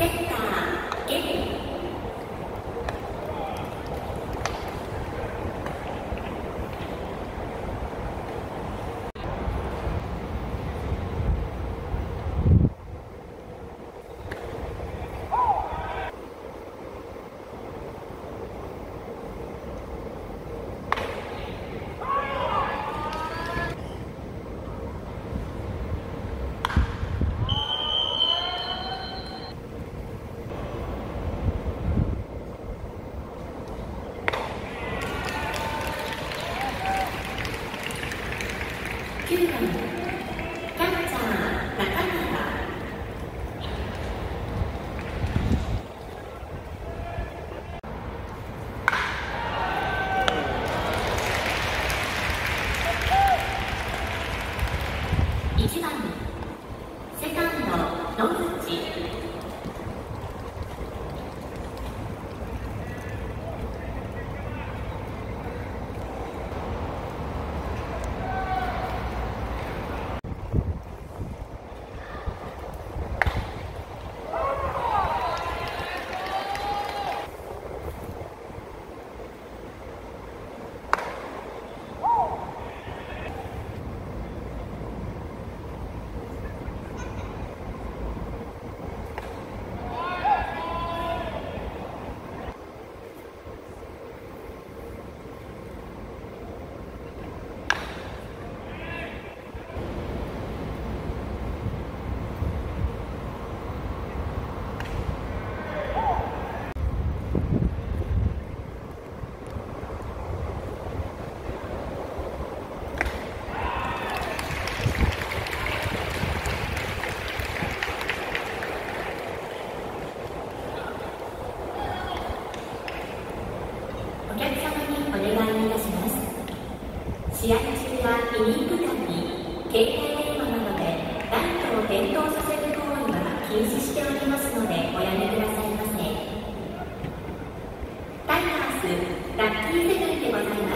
センターゲル9番キャッチャー中川1番セカンド野口お客様にお願いいたします。試合中やイニング間に携帯電話などでライトを点灯させる行為は禁止しておりますのでおやめくださいませ。タイガースラッキーセブンでございます。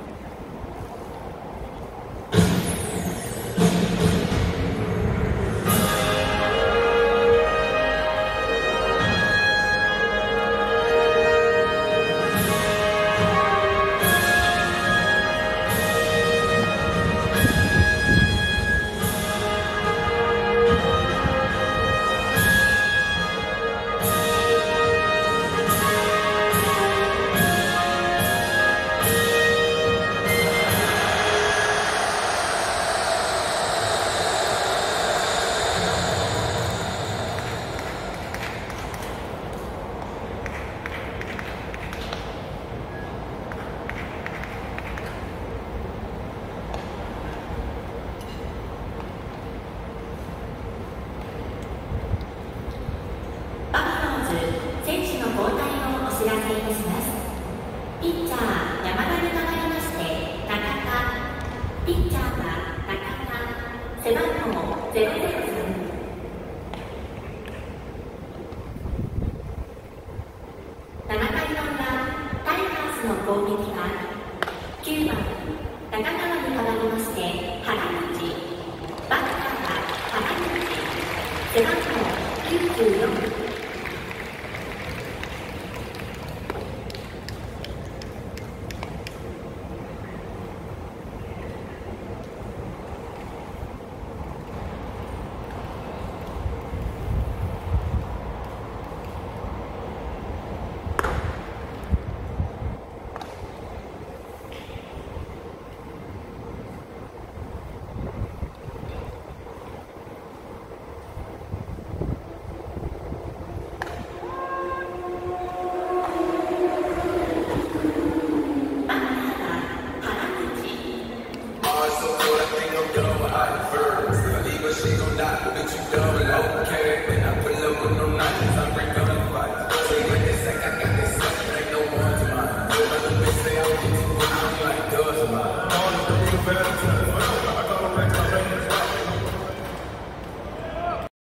選手の交代をお知らせいたします。ピッチャー山田に代わりまして中田、ピッチャーは中田、背番号003。7回の裏、タイガースの攻撃は9番中川に代わりまして原口、バッターは原口、背番号94。